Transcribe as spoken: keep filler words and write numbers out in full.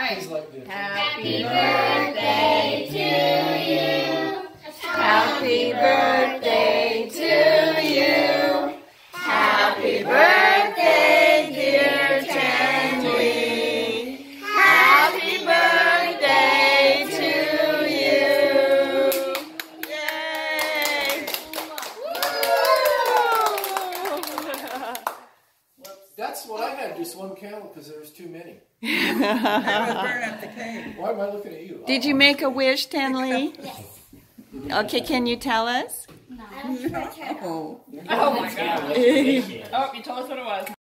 right. He's like this. Happy birthday to you. Happy birthday to you. Happy birthday, dear Tenley. Happy birthday to you. Yay! That's what I had to do, is one count because there was too many. I would burn up the cake. Why am I looking at you? Did you make a wish, Tenley? Yes. Okay, can you tell us? No. Oh. Oh my God. Oh, you told us what it was.